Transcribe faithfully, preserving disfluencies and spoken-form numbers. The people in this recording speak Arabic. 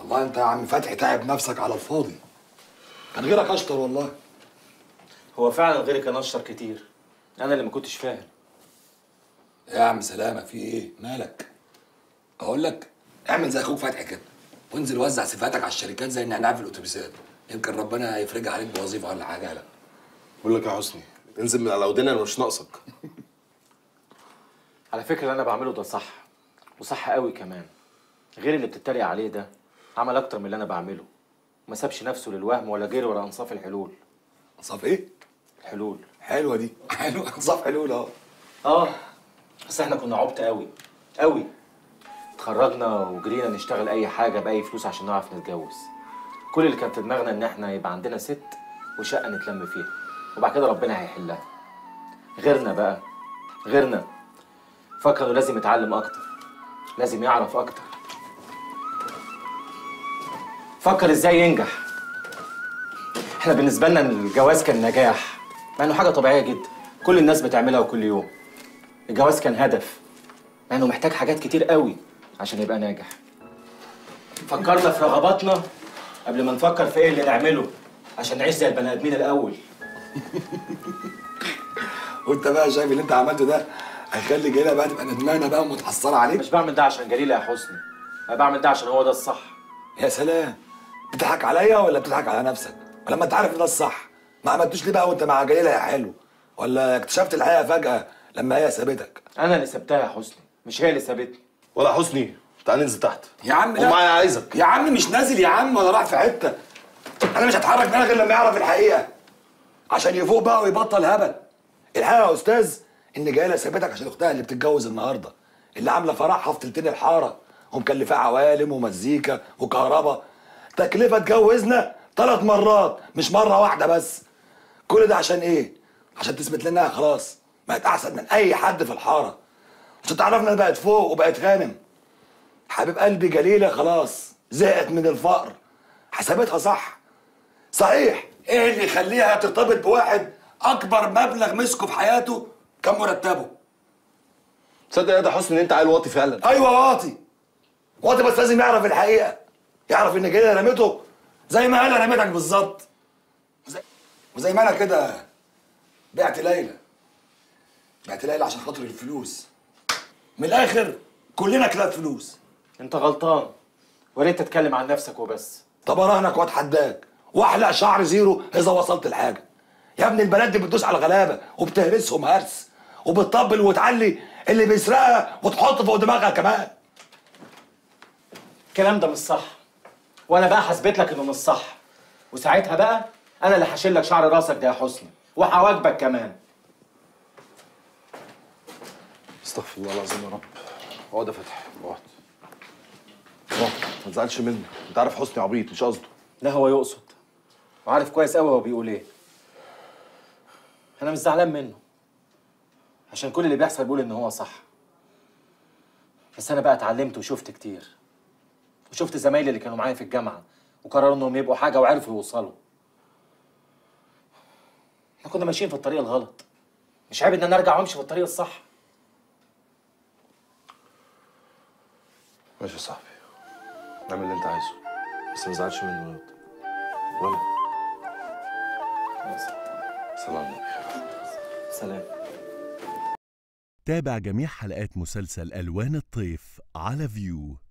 والله انت يا عم فتحي تعب نفسك على الفاضي. كان غيرك اشطر والله. هو فعلا غيري كان اشطر كتير، انا اللي ما كنتش فاهم. يا عم سلامة في ايه؟ مالك؟ اقول لك اعمل زي اخوك فتحي كده وانزل وزع صفاتك على الشركات زي النعناع في الاتوبيسات، يمكن ربنا يفرجها عليك بوظيفه ولا حاجه. لا بقول لك يا حسني انزل من على ودنا، انا مش ناقصك. على فكره اللي انا بعمله ده صح، وصح قوي كمان. غير اللي بتتريق عليه ده عمل اكتر من اللي انا بعمله، ما سابش نفسه للوهم ولا جري ورا انصاف الحلول. انصاف ايه؟ الحلول. حلوه دي. حلوه انصاف حلول اهو. اه بس احنا كنا عبط قوي قوي. اتخرجنا وجرينا نشتغل اي حاجه باي فلوس عشان نعرف نتجوز. كل اللي كان في دماغنا ان احنا يبقى عندنا ست وشقه نتلم فيها، وبعد كده ربنا هيحلها. غيرنا بقى غيرنا فكر انه لازم يتعلم اكتر، لازم يعرف اكتر، فكر ازاي ينجح. احنا بالنسبه لنا الجواز كان نجاح، مع انه حاجه طبيعيه جدا كل الناس بتعملها وكل يوم. الجواز كان هدف، مع انه محتاج حاجات كتير قوي عشان يبقى ناجح. فكرنا في رغباتنا قبل ما نفكر في ايه اللي نعمله عشان نعيش زي البني ادمين الاول. وانت بقى شايف اللي انت عملته ده هيخلي جليله بقى تبقى ندمانه بقى ومتحسره عليك؟ مش بعمل ده عشان جليله يا حسني، انا بعمل ده عشان هو ده الصح. يا سلام، بتضحك عليا ولا بتضحك على نفسك؟ ولما انت عارف ان ده الصح ما عملتوش ليه بقى وانت مع جليله يا حلو؟ ولا اكتشفت الحقيقه فجاه لما هي سابتك؟ انا اللي سبتها يا حسني، مش هي اللي سابتني. ولا حسني تعال ننزل تحت يا عم لا. ومعايا عايزك يا عم مش نازل يا عم ولا رايح في حته. انا مش هتحرك منها غير لما يعرف الحقيقه عشان يفوق بقى ويبطل هبل. الحقيقه يا استاذ ان جايله سابتك عشان اختها اللي بتتجوز النهارده، اللي عامله فرحها في تلتين الحاره ومكلفاه عوالم ومزيكا وكهرباء. تكلفه تجوزنا ثلاث مرات مش مره واحده بس. كل ده عشان ايه؟ عشان تثبت لنا خلاص بقت احسن من اي حد في الحاره، عشان تعرفنا بقت فوق وبقت غانم. حبيب قلبي جليله خلاص زهقت من الفقر، حسبتها صح. صحيح ايه اللي يخليها ترتبط بواحد اكبر مبلغ مسكه في حياته كان مرتبه؟ تصدق يا ده حسني ان انت عيل واطي فعلا. ايوه واطي واطي، بس لازم يعرف الحقيقه، يعرف ان جليله رمته زي ما انا رميتك بالظبط، وزي, وزي ما انا كده بعت ليلى. بعت ليلى عشان خاطر الفلوس. من الاخر كلنا كلاب فلوس. انت غلطان، وريت تتكلم عن نفسك وبس. طب اراهنك واتحداك واحلق شعر زيرو اذا وصلت لحاجه. يا ابني البنات دي بتدوس على الغلابه وبتهرسهم هرس وبتطبل وتعلي اللي بيسرقها وتحط فوق دماغها كمان. الكلام ده مش صح، وانا بقى حسبت لك انه مش صح، وساعتها بقى انا اللي هشيل لك شعر راسك ده يا حسني وهواجبك كمان. استغفر الله العظيم يا رب. اقعد يا فتحي اقعد اقعد، ما تزعلش مني، انت عارف حسني عبيط مش قصده. لا هو يقصد، وعارف كويس قوي هو بيقول ايه. انا مش زعلان منه عشان كل اللي بيحصل بيقول ان هو صح، بس انا بقى اتعلمت وشفت كتير، وشفت زمايلي اللي كانوا معايا في الجامعه وقرروا انهم يبقوا حاجه وعرفوا يوصلوا. احنا كنا ماشيين في الطريق الغلط، مش عيب ان انا ارجع وامشي في الطريق الصح. ماشي يا صاحبي، اعمل اللي انت عايزه بس ما تزعلش مني ولا ولا. سلام عليكم. سلام. تابع جميع حلقات مسلسل ألوان الطيف على فيو.